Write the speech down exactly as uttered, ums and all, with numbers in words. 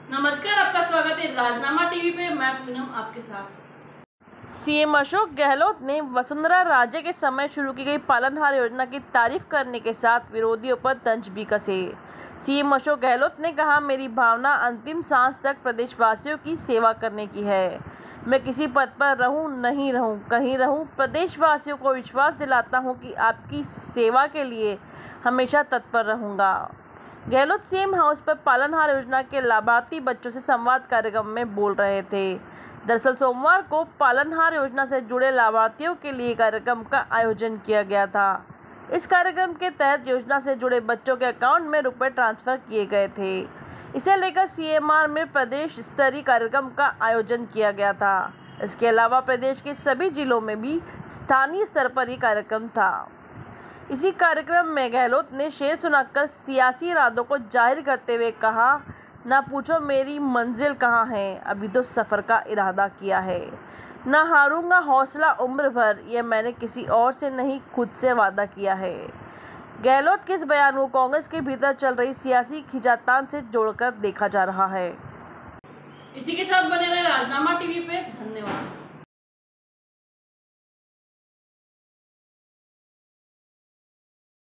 नमस्कार, आपका स्वागत है राजनामा टीवी पे। मैं पूनम आपके साथ। सीएम अशोक गहलोत ने वसुंधरा राजे के समय शुरू की गई पालनहार योजना की तारीफ करने के साथ विरोधियों पर तंज भी कसे। सीएम अशोक गहलोत ने कहा, मेरी भावना अंतिम सांस तक प्रदेशवासियों की सेवा करने की है। मैं किसी पद पर रहूं नहीं रहूं, कहीं रहूं, प्रदेशवासियों को विश्वास दिलाता हूं कि आपकी सेवा के लिए हमेशा तत्पर रहूंगा। गहलोत सीएम हाउस पर पालनहार योजना के लाभार्थी बच्चों से संवाद कार्यक्रम में बोल रहे थे। दरअसल सोमवार को पालनहार योजना से जुड़े लाभार्थियों के लिए कार्यक्रम का आयोजन किया गया था। इस कार्यक्रम के तहत योजना से जुड़े बच्चों के अकाउंट में रुपए ट्रांसफर किए गए थे। इसे लेकर सीएमआर में प्रदेश स्तरीय कार्यक्रम का आयोजन किया गया था। इसके अलावा प्रदेश के सभी जिलों में भी स्थानीय स्तर पर ही कार्यक्रम था। इसी कार्यक्रम में गहलोत ने शेर सुनाकर सियासी इरादों को जाहिर करते हुए कहा, ना पूछो मेरी मंजिल कहाँ है, अभी तो सफ़र का इरादा किया है। ना हारूंगा हौसला उम्र भर, यह मैंने किसी और से नहीं खुद से वादा किया है। गहलोत के इस बयान को कांग्रेस के भीतर चल रही सियासी खींचातान से जोड़कर देखा जा रहा है। इसी के साथ बने रहे राजनामा टीवी पे। धन्यवाद।